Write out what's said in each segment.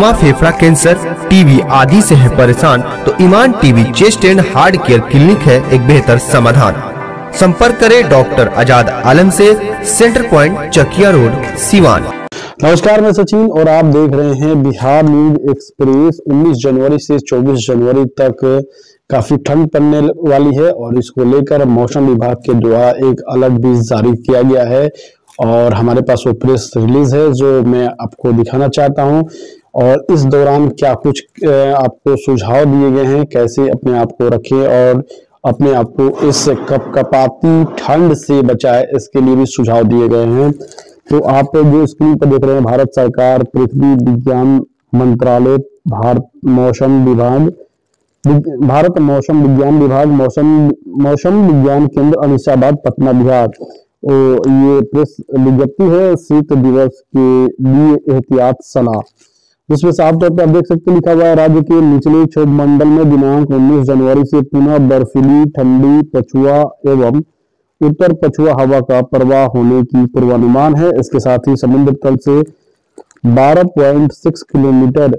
दमा, फेफड़ा cancer, TB आदि से है परेशान तो Iman TB chest and heart care clinic है एक बेहतर समाधान। संपर्क करें डॉक्टर आजाद आलम से, centre point Chakia road, Siwan. नमस्कार, मैं सचिन और आप देख रहे हैं बिहार न्यूज एक्सप्रेस। 19 जनवरी से 24 जनवरी तक काफी ठंड पड़ने वाली है और इसको लेकर मौसम विभाग के द्वारा एक अलर्ट भी जारी किया गया है और हमारे पास वो प्रेस रिलीज है जो मैं आपको दिखाना चाहता हूं। और इस दौरान क्या कुछ आपको सुझाव दिए गए हैं, कैसे अपने आप को रखें और अपने आप को इस कपकपाती ठंड से बचाए, इसके लिए भी सुझाव दिए गए हैं। तो आप जो स्क्रीन पर देख रहे हैं, भारत सरकार पृथ्वी विज्ञान मंत्रालय, भारत मौसम विज्ञान विभाग, मौसम विज्ञान केंद्र अनिसाबाद पटना बिहार, ये प्रेस विज्ञप्ति है शीत दिवस के लिए एहतियात सलाह, जिसमें साफ तौर पर आप देख सकते लिखा हुआ है राज्य के निचले क्षोभ मंडल में दिनांक 19 जनवरी से पुनः बर्फीली ठंडी पछुआ एवं उत्तर पछुआ हवा का प्रवाह होने की पूर्वानुमान है। इसके साथ ही समुद्र तल से 12.6 किलोमीटर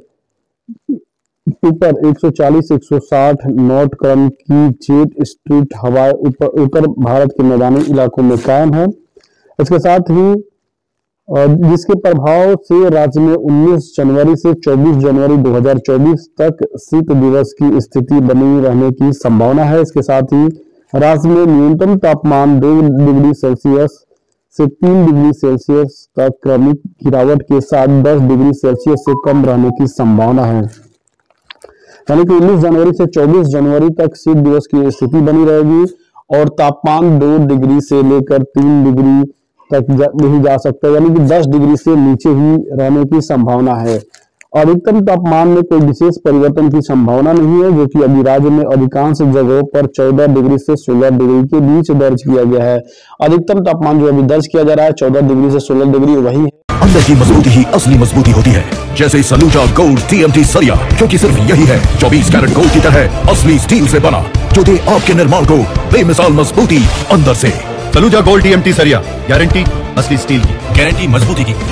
ऊपर 140-160 नॉट क्रम की जेट स्ट्रीट हवाएं उत्तर भारत के मैदानी इलाकों में कायम है। इसके साथ ही जिसके प्रभाव से राज्य में 19 जनवरी से 24 जनवरी 2024 तक शीत दिवस की स्थिति बनी रहने की संभावना है। इसके साथ ही राज्य में न्यूनतम तापमान 2 डिग्री सेल्सियस से 3 डिग्री सेल्सियस तक क्रमिक गिरावट के साथ 10 डिग्री सेल्सियस से कम रहने की संभावना है। यानी कि 19 जनवरी से 24 जनवरी तक शीत दिवस की स्थिति बनी रहेगी और तापमान 2 डिग्री से लेकर 3 डिग्री तक नहीं जा सकता, यानी कि 10 डिग्री से नीचे ही रहने की संभावना है। अधिकतम तापमान में कोई विशेष परिवर्तन की संभावना नहीं है, जो कि अभी राज्य में अधिकांश जगहों पर 14 डिग्री से 16 डिग्री के बीच दर्ज किया गया है। अधिकतम तापमान जो अभी दर्ज किया जा रहा है 14 डिग्री से 16 डिग्री वही है। अंदर की मजबूती ही असली मजबूती होती है, जैसे सलूजा गोल्ड TMT सरिया, क्योंकि सिर्फ यही है 24 कैरेट गोल्ड की तरह असली स्टील से बना, जो दे आपके निर्माण को बेमिसाल मजबूती अंदर से। सलूजा गोल्ड TMT सरिया, गारंटी असली स्टील की, गारंटी मजबूती की।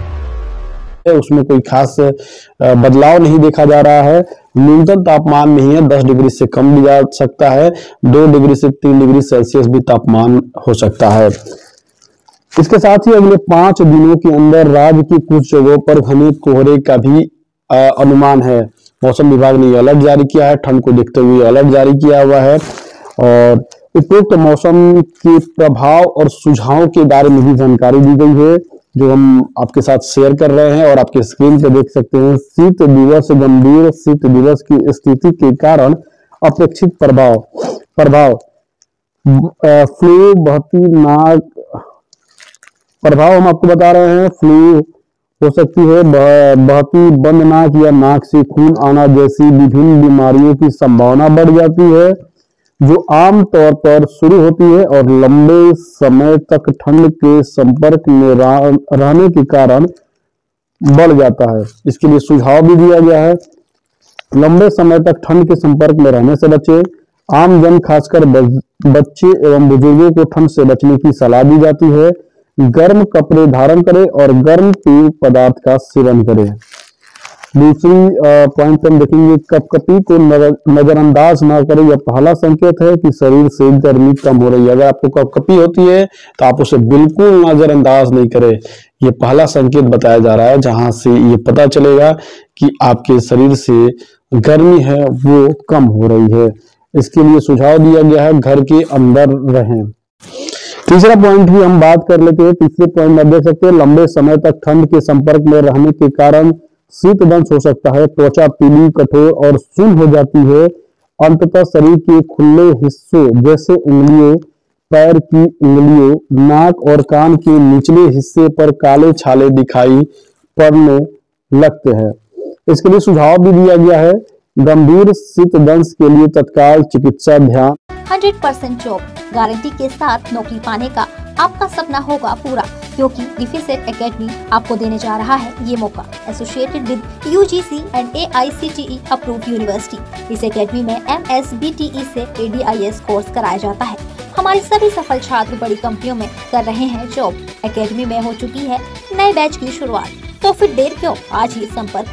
उसमें कोई खास बदलाव नहीं देखा जा रहा है। न्यूनतम तापमान नहीं है, 10 डिग्री से कम भी जा सकता है, 2 डिग्री से 3 डिग्री सेल्सियस भी तापमान हो सकता है। इसके साथ ही अगले 5 दिनों के अंदर राज्य की कुछ जगहों पर घने कोहरे का भी अनुमान है। मौसम विभाग ने अलर्ट जारी किया है, ठंड को देखते हुए अलर्ट जारी किया हुआ है और उपयुक्त मौसम के प्रभाव और सुझावों के बारे में भी जानकारी दी गई है, जो हम आपके साथ शेयर कर रहे हैं और आपके स्क्रीन पे देख सकते हैं। शीत दिवस, गंभीर शीत दिवस की स्थिति के कारण अपेक्षित प्रभाव फ्लू, बहती नाक, प्रभाव हम आपको बता रहे हैं। फ्लू हो सकती है, बहती बंद नाक या नाक से खून आना जैसी विभिन्न बीमारियों की संभावना बढ़ जाती है, जो आम तौर पर शुरू होती है और लंबे समय तक ठंड के संपर्क में रहने के कारण बढ़ जाता है। इसके लिए सुझाव भी दिया गया है, लंबे समय तक ठंड के संपर्क में रहने से बचें। आम जन खासकर बच्चे एवं बुजुर्गों को ठंड से बचने की सलाह दी जाती है। गर्म कपड़े धारण करें और गर्म पेय पदार्थ का सेवन करें। दूसरी पॉइंट हम देखेंगे, कपकपी को नजरअंदाज ना करें। यह पहला संकेत है कि शरीर से गर्मी कम हो रही है। अगर आपको कपकपी होती है तो आप उसे बिल्कुल नजरअंदाज नहीं करें। यह पहला संकेत बताया जा रहा है जहां से ये पता चलेगा कि आपके शरीर से गर्मी है वो कम हो रही है। इसके लिए सुझाव दिया गया है घर के अंदर रहें। तीसरा पॉइंट भी हम बात कर लेते हैं। तीसरे पॉइंट में देख सकते हैं, लंबे समय तक ठंड के संपर्क में रहने के कारण शीत दंश हो सकता है। त्वचा पीली, कठोर और सुन्न हो जाती है। अंततः शरीर के खुले हिस्सों जैसे उंगलियों, पैर की उंगलियों, नाक और कान के निचले हिस्से पर काले छाले दिखाई पड़ने लगते हैं। इसके लिए सुझाव भी दिया गया है, गंभीर शीत दंश के लिए तत्काल चिकित्सा ध्यान। 100% जॉब गारंटी के साथ नौकरी पाने का आपका सपना होगा पूरा, क्योंकि डिफेसेट एकेडमी आपको देने जा रहा है ये मौका। Associated with UGC and AICTE approved university. इस एकेडमी में MSBTE से ADIS कोर्स कराया जाता है। हमारे सभी सफल छात्र बड़ी कंपनियों में कर रहे हैं जॉब। एकेडमी में हो चुकी है नए बैच की शुरुआत, तो फिर देर क्यों, आज ही संपर्क करें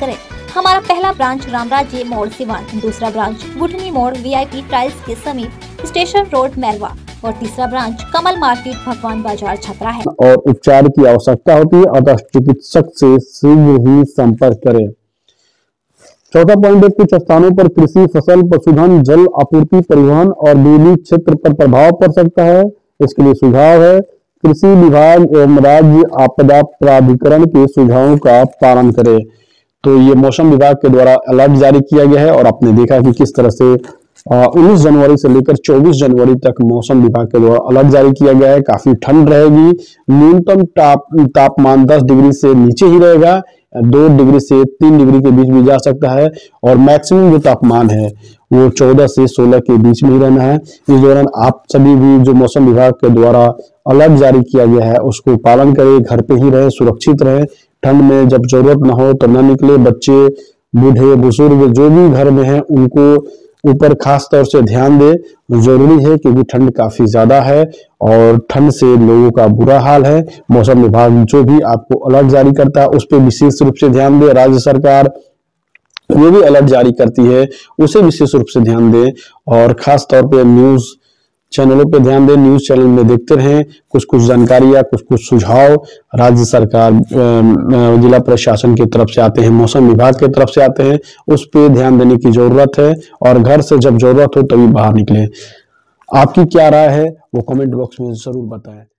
हमारा पहला ब्रांच रामराज्य मोड़ सिवान, दूसरा ब्रांच बुटनी मोड़ VIP टाइल्स के समीप स्टेशन रोड मैरवा और तीसरा ब्रांच कमल मार्केट भगवान बाजार छपरा है। और उपचार की आवश्यकता होती है अतः चिकित्सक से शीघ्र ही संपर्क करें। चौथा पॉइंट है, कुछ स्थानों पर कृषि, फसल, पशुधन, जल आपूर्ति, परिवहन और बिजली क्षेत्र पर प्रभाव पड़ सकता है। इसके लिए सुझाव है, कृषि विभाग एवं राज्य आपदा प्राधिकरण के सुझावों का पालन करें। तो ये मौसम विभाग के द्वारा अलर्ट जारी किया गया है और आपने देखा कि किस तरह से 19 जनवरी से लेकर 24 जनवरी तक मौसम विभाग के द्वारा अलर्ट जारी किया गया है। काफी ठंड रहेगी, न्यूनतम तापमान 10 डिग्री से नीचे ही रहेगा, 2 डिग्री से 3 डिग्री के बीच भी जा सकता है और मैक्सिमम जो तापमान है वो 14 से 16 के बीच में ही रहना है। इस दौरान आप सभी भी जो मौसम विभाग के द्वारा अलर्ट जारी किया गया है उसको पालन करें, घर पे ही रहे, सुरक्षित रहे। ठंड में जब जरूरत ना हो तो न निकले। बच्चे, बूढ़े, बुजुर्ग जो भी घर में हैं उनको ऊपर खास तौर से ध्यान दे, जरूरी है क्योंकि ठंड काफी ज्यादा है और ठंड से लोगों का बुरा हाल है। मौसम विभाग जो भी आपको अलर्ट जारी करता है उस पर विशेष रूप से ध्यान दे। राज्य सरकार जो भी अलर्ट जारी करती है उसे विशेष रूप से ध्यान दे और खास तौर पे न्यूज चैनलों पे ध्यान दें। न्यूज चैनल में देखते रहें, कुछ कुछ जानकारियां, कुछ कुछ सुझाव राज्य सरकार, जिला प्रशासन की तरफ से आते हैं, मौसम विभाग की तरफ से आते हैं, उस पे ध्यान देने की जरूरत है और घर से जब जरूरत हो तभी बाहर निकलें। आपकी क्या राय है वो कमेंट बॉक्स में जरूर बताएं।